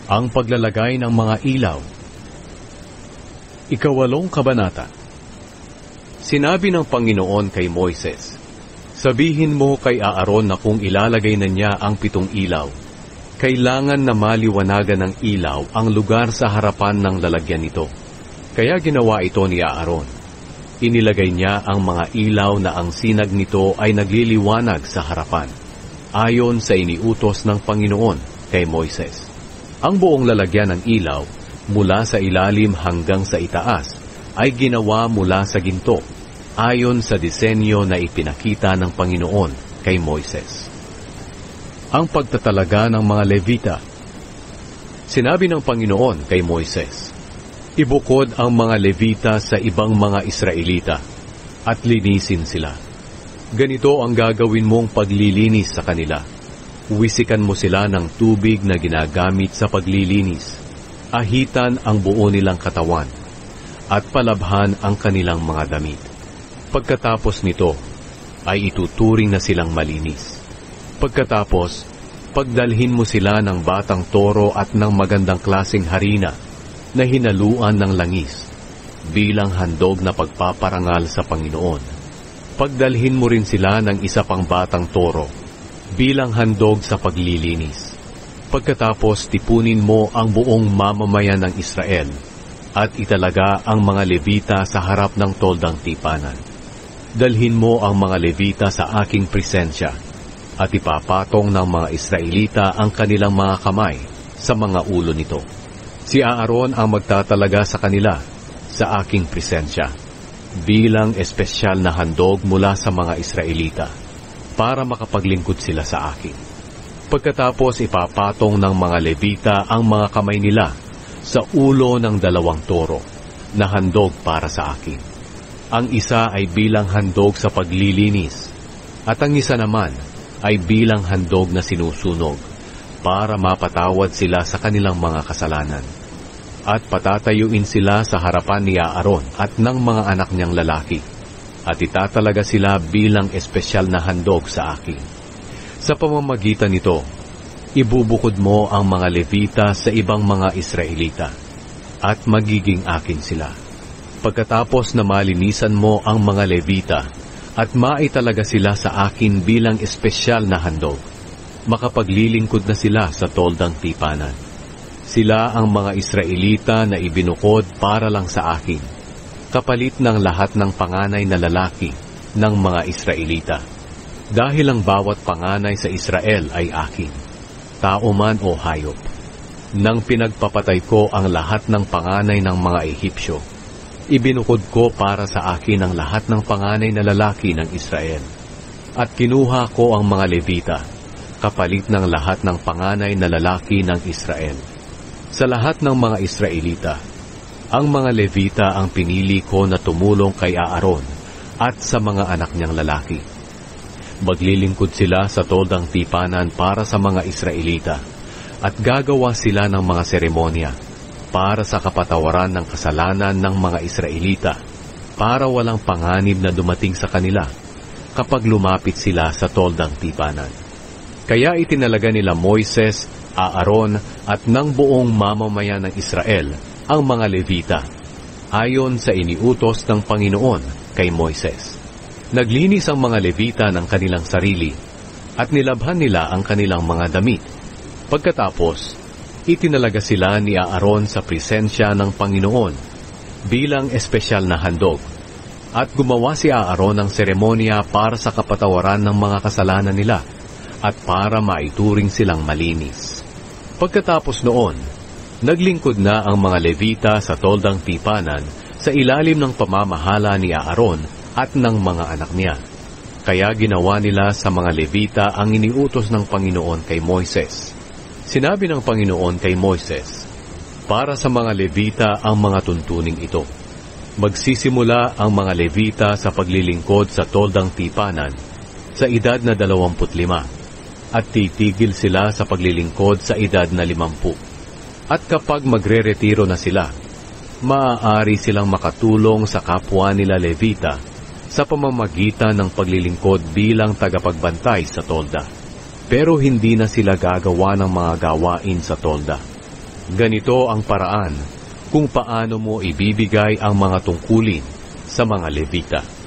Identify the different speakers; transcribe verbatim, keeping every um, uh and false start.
Speaker 1: Ang paglalagay ng mga ilaw. Ikawalong kabanata. Sinabi ng Panginoon kay Moises, sabihin mo kay Aaron na kung ilalagay na niya ang pitong ilaw, kailangan na maliwanagan ng ilaw ang lugar sa harapan ng lalagyan nito. Kaya ginawa ito ni Aaron. Inilagay niya ang mga ilaw na ang sinag nito ay nagliliwanag sa harapan, ayon sa iniutos ng Panginoon kay Moises. Ang buong lalagyan ng ilaw, mula sa ilalim hanggang sa itaas, ay ginawa mula sa ginto, ayon sa disenyo na ipinakita ng Panginoon kay Moises. Ang pagtatalaga ng mga Levita. Sinabi ng Panginoon kay Moises, ibukod ang mga Levita sa ibang mga Israelita, at linisin sila. Ganito ang gagawin mong paglilinis sa kanila. Wisikan mo sila ng tubig na ginagamit sa paglilinis. Ahitan ang buo nilang katawan, at palabhan ang kanilang mga damit. Pagkatapos nito, ay ituturing na silang malinis. Pagkatapos, pagdalhin mo sila ng batang toro at ng magandang klaseng harina na hinaluan ng langis, bilang handog na pagpaparangal sa Panginoon. Pagdalhin mo rin sila ng isa pang batang toro, bilang handog sa paglilinis. Pagkatapos tipunin mo ang buong mamamayan ng Israel at italaga ang mga Levita sa harap ng toldang tipanan. Dalhin mo ang mga Levita sa aking presensya at ipapatong ng mga Israelita ang kanilang mga kamay sa mga ulo nito. Si Aaron ang magtatalaga sa kanila sa aking presensya bilang espesyal na handog mula sa mga Israelita, para makapaglingkod sila sa akin. Pagkatapos ipapatong ng mga Levita ang mga kamay nila sa ulo ng dalawang toro na handog para sa akin. Ang isa ay bilang handog sa paglilinis, at ang isa naman ay bilang handog na sinusunog para mapatawad sila sa kanilang mga kasalanan. At patatayuin sila sa harapan ni Aaron at ng mga anak niyang lalaki, at itatalaga sila bilang espesyal na handog sa akin. Sa pamamagitan nito, ibubukod mo ang mga Levita sa ibang mga Israelita, at magiging akin sila. Pagkatapos na malinisan mo ang mga Levita, at maitalaga sila sa akin bilang espesyal na handog, makapaglilingkod na sila sa toldang tipanan. Sila ang mga Israelita na ibinukod para lang sa akin, kapalit ng lahat ng panganay na lalaki ng mga Israelita. Dahil ang bawat panganay sa Israel ay akin, tao man o hayop. Nang pinagpapatay ko ang lahat ng panganay ng mga Ehipsyo, ibinukod ko para sa akin ang lahat ng panganay na lalaki ng Israel. At kinuha ko ang mga Levita, kapalit ng lahat ng panganay na lalaki ng Israel. Sa lahat ng mga Israelita, ang mga Levita ang pinili ko na tumulong kay Aaron at sa mga anak niyang lalaki. Maglilingkod sila sa toldang tipanan para sa mga Israelita, at gagawa sila ng mga seremonya para sa kapatawaran ng kasalanan ng mga Israelita, para walang panganib na dumating sa kanila kapag lumapit sila sa toldang tipanan. Kaya itinalaga nila Moises, Aaron at ng buong mamamayan ng Israel ang mga Levita, ayon sa iniutos ng Panginoon kay Moises. Naglinis ang mga Levita ng kanilang sarili, at nilabhan nila ang kanilang mga damit. Pagkatapos, itinalaga sila ni Aaron sa presensya ng Panginoon bilang espesyal na handog, at gumawa si Aaron ng seremonya para sa kapatawaran ng mga kasalanan nila, at para maituring silang malinis. Pagkatapos noon, naglingkod na ang mga Levita sa toldang tipanan sa ilalim ng pamamahala ni Aaron at ng mga anak niya. Kaya ginawa nila sa mga Levita ang iniutos ng Panginoon kay Moises. Sinabi ng Panginoon kay Moises, para sa mga Levita ang mga tuntuning ito. Magsisimula ang mga Levita sa paglilingkod sa toldang tipanan sa edad na dalawamput lima, at titigil sila sa paglilingkod sa edad na limampu. At kapag magre-retiro na sila, maaari silang makatulong sa kapwa nila Levita sa pamamagitan ng paglilingkod bilang tagapagbantay sa tolda. Pero hindi na sila gagawa ng mga gawain sa tolda. Ganito ang paraan kung paano mo ibibigay ang mga tungkulin sa mga Levita.